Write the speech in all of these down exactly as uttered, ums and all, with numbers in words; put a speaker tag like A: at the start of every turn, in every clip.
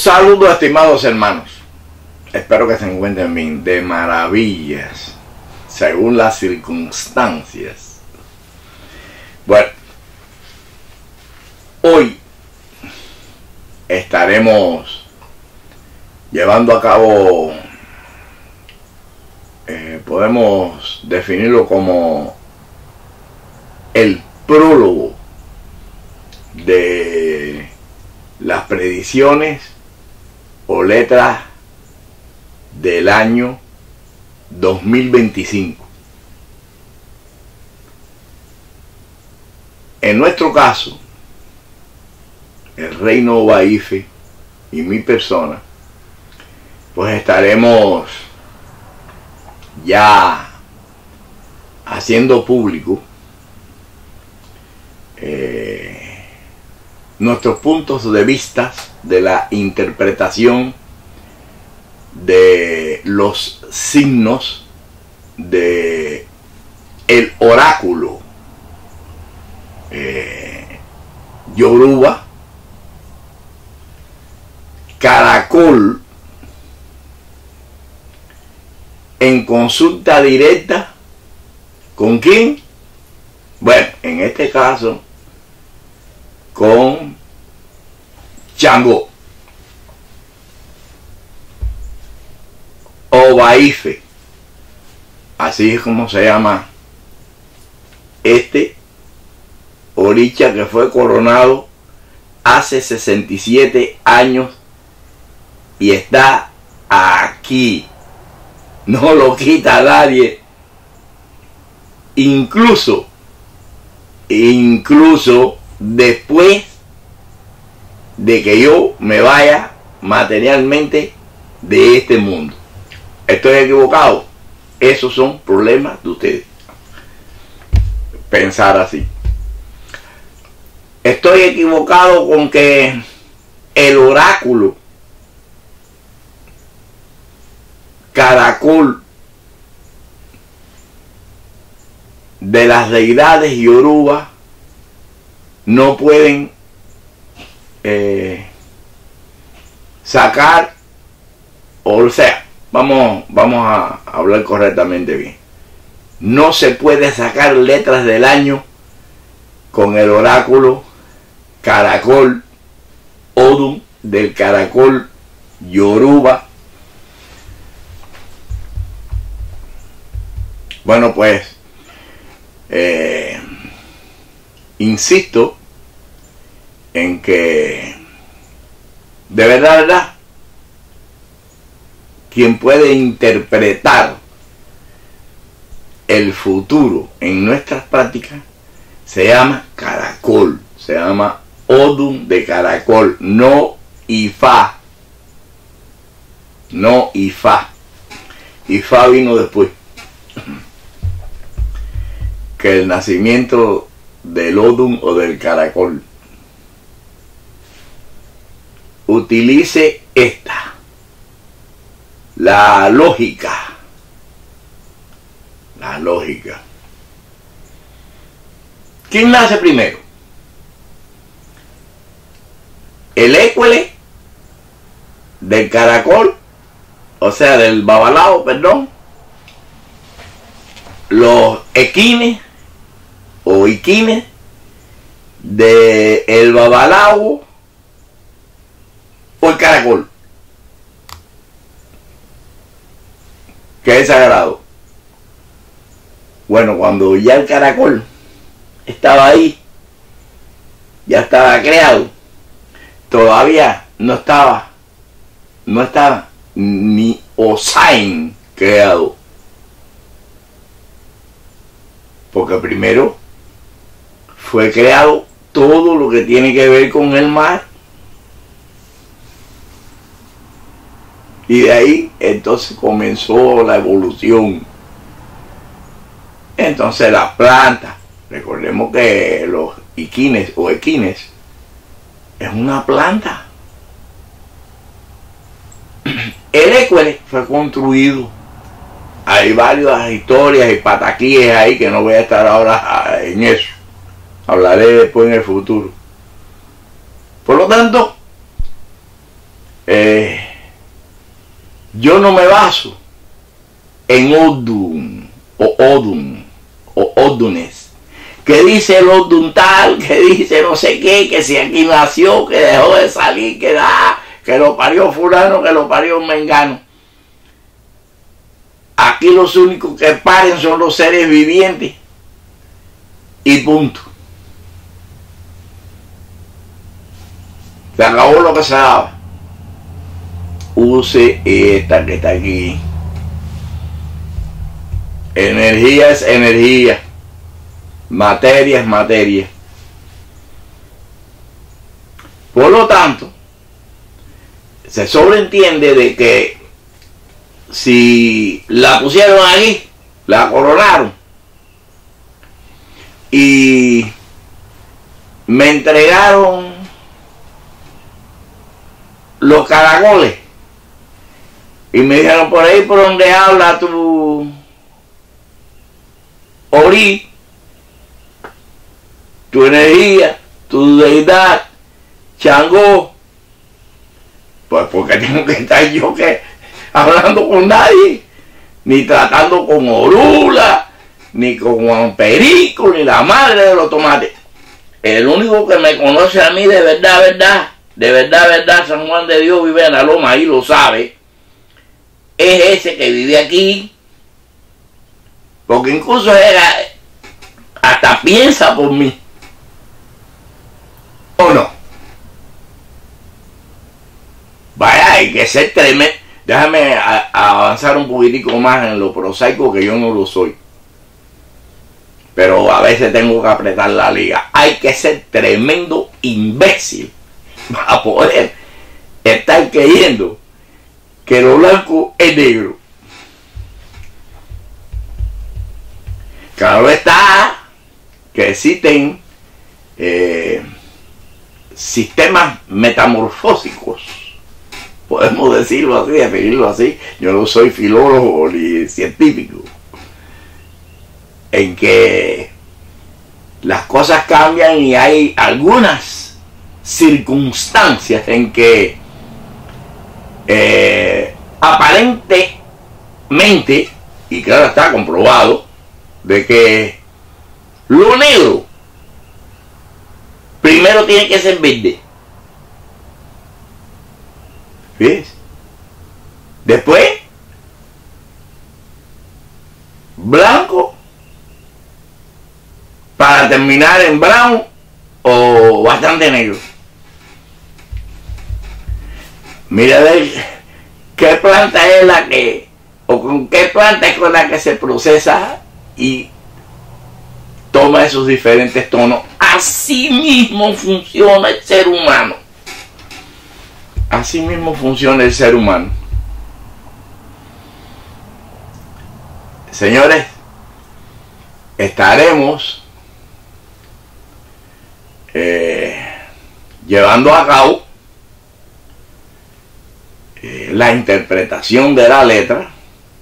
A: Saludos, estimados hermanos. Espero que se encuentren bien, de maravillas, según las circunstancias. Bueno, hoy estaremos llevando a cabo, eh, podemos definirlo como el prólogo de las predicciones o letras del año dos mil veinticinco. En nuestro caso, el Reino Baife y mi persona, pues estaremos ya haciendo público eh, nuestros puntos de vista de la interpretación de los signos de el oráculo eh, Yoruba, Caracol, en consulta directa. ¿Con quién? Bueno, en este caso con Changó o Baife, así es como se llama este oricha que fue coronado hace sesenta y siete años y está aquí, no lo quita nadie, incluso incluso después de que yo me vaya materialmente de este mundo. ¿Estoy equivocado? Esos son problemas de ustedes. Pensar así. Estoy equivocado con que el oráculo Caracol de las deidades Yoruba no pueden eh, sacar, o sea, vamos, vamos a hablar correctamente bien. No se puede sacar letras del año con el oráculo Caracol, Odum del Caracol Yoruba. Bueno, pues, eh, insisto en que de verdad, de verdad, quien puede interpretar el futuro en nuestras prácticas se llama Caracol, se llama Odum de Caracol, no Ifá, no Ifá. Ifá vino después, que el nacimiento del Odum o del Caracol. Utilice esta, la lógica, la lógica. ¿Quién nace primero? El écuele del Caracol, o sea, del Babalao, perdón, los equines o iquines de el Babalao o el Caracol, que es sagrado. Bueno, cuando ya el Caracol estaba ahí, ya estaba creado, todavía no estaba, no estaba ni Osain creado, porque primero fue creado todo lo que tiene que ver con el mar, y de ahí entonces comenzó la evolución. Entonces las plantas, recordemos que los iquines o equines es una planta. El écuele fue construido. Hay varias historias y pataquíes ahí que no voy a estar ahora en eso. Hablaré después en el futuro. Por lo tanto, eh, yo no me baso en Odun o Odun o Odunes, que dice el Odun tal, que dice no sé qué, que si aquí nació, que dejó de salir, que da, que lo parió fulano, que lo parió mengano. Aquí los únicos que paren son los seres vivientes y punto. Se acabó lo que se daba. Use esta que está aquí. Energía es energía. Materia es materia. Por lo tanto, se sobreentiende de que si la pusieron ahí, la coronaron y me entregaron los caracoles y me dijeron por ahí por donde habla tu Ori, tu energía, tu deidad, Changó, pues porque tengo que estar yo que hablando con nadie, ni tratando con Orula, ni con Juan Perico, ni la madre de los tomates. El único que me conoce a mí de verdad, verdad, de verdad, verdad, San Juan de Dios vive en la loma, ahí lo sabe, es ese que vive aquí, porque incluso era, hasta piensa por mí, ¿o no? Vaya, hay que ser tremendo. Déjame a, a avanzar un poquitico más en lo prosaico, que yo no lo soy, pero a veces tengo que apretar la liga. Hay que ser tremendo imbécil para poder estar creyendo que lo blanco es negro. Claro está que existen eh, sistemas metamorfósicos, podemos decirlo así, definirlo así. Yo no soy filólogo ni científico, en que las cosas cambian y hay algunas circunstancias en que eh, aparentemente, y claro está comprobado, de que lo negro primero tiene que ser verde. ¿Ves? Después blanco, para terminar en brown o bastante negro. Mira a ver qué planta es la que, o con qué planta es con la que se procesa y toma esos diferentes tonos. Así mismo funciona el ser humano. Así mismo funciona el ser humano. Señores, estaremos eh, llevando a cabo eh, la interpretación de la letra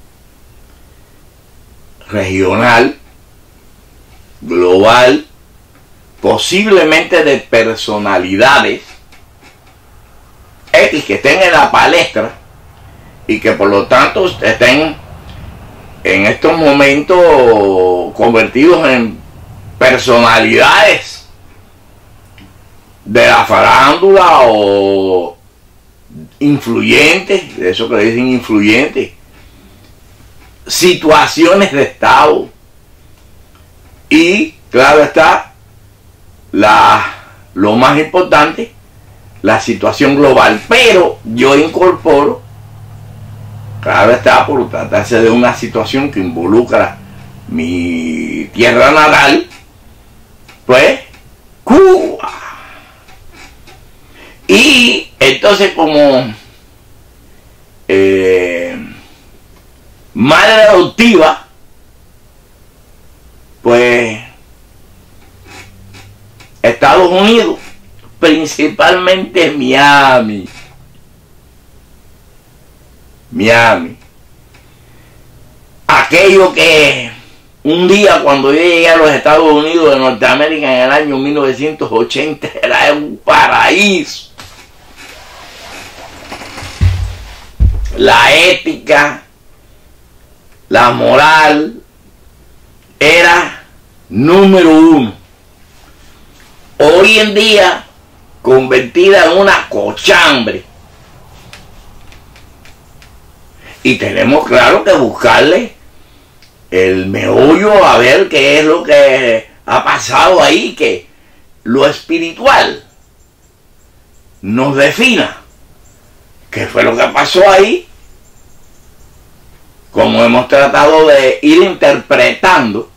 A: regional, global, posiblemente de personalidades X que estén en la palestra y que por lo tanto estén en estos momentos convertidos en personalidades de la farándula o influyentes, de eso que le dicen influyentes, situaciones de estado y claro está la, lo más importante, la situación global. Pero yo incorporo, claro está, por tratarse de una situación que involucra mi tierra natal, pues Cuba. Y entonces como eh, madre adoptiva, pues Estados Unidos, principalmente Miami. Miami. Aquello que un día cuando yo llegué a los Estados Unidos de Norteamérica en el año mil novecientos ochenta era un paraíso. la ética, la moral era número uno. Hoy en día, convertida en una cochambre. Y tenemos claro que buscarle el meollo a ver qué es lo que ha pasado ahí, que lo espiritual nos defina qué fue lo que pasó ahí, como hemos tratado de ir interpretando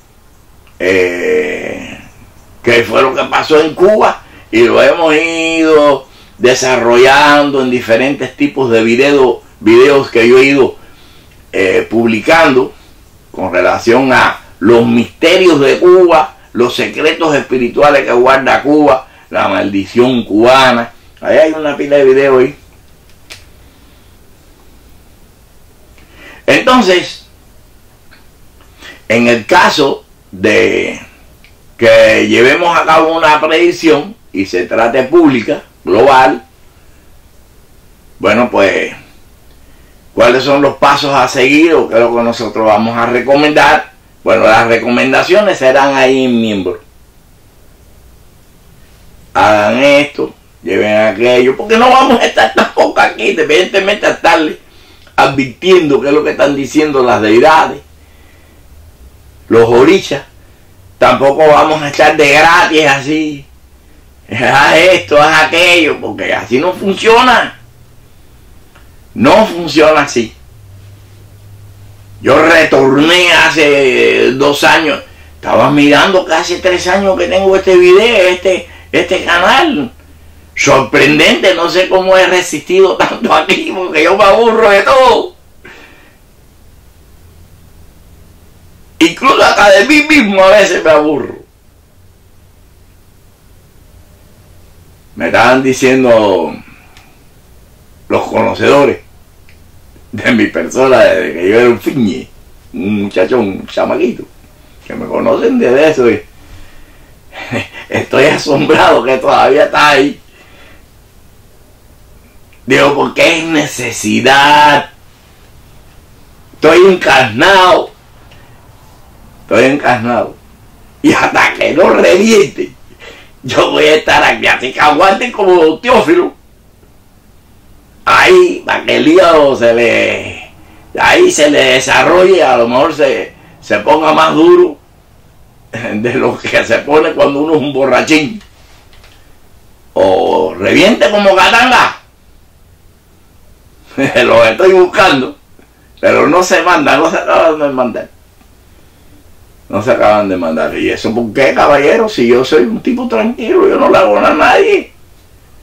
A: eh, qué fue lo que pasó en Cuba, y lo hemos ido desarrollando en diferentes tipos de videos videos que yo he ido eh, publicando con relación a los misterios de Cuba, los secretos espirituales que guarda Cuba, la maldición cubana. Ahí hay una pila de videos ahí. Entonces, en el caso de que llevemos a cabo una predicción y se trate pública, global, bueno, pues, ¿cuáles son los pasos a seguir o qué es lo que nosotros vamos a recomendar? Bueno, las recomendaciones serán ahí en miembros. Hagan esto, lleven aquello, porque no vamos a estar tampoco aquí, evidentemente, a estarle advirtiendo qué es lo que están diciendo las deidades, los orishas. Tampoco vamos a estar de gratis así, haz esto, haz aquello, porque así no funciona. No funciona así. Yo retorné hace dos años, estaba mirando casi tres años que tengo este video, este, este canal. Sorprendente, no sé cómo he resistido tanto aquí, porque yo me aburro de todo. Incluso hasta de mí mismo a veces me aburro. Me estaban diciendo los conocedores de mi persona desde que yo era un fiñe, un muchachón, un chamaquito, que me conocen desde eso, y estoy asombrado que todavía está ahí. Digo, porque es necesidad. Estoy encarnado. Estoy encarnado. Y hasta que no reviente, yo voy a estar aquí. Así que aguanten como Teófilo. Ahí, para que el hígado se le... Ahí se le desarrolle, a lo mejor se, se ponga más duro de lo que se pone cuando uno es un borrachín. O reviente como Katanga. Los estoy buscando, pero no se mandan, no se acaban de mandar. No se acaban de mandar. ¿Y eso por qué, caballero? Si yo soy un tipo tranquilo, yo no le hago nada a nadie.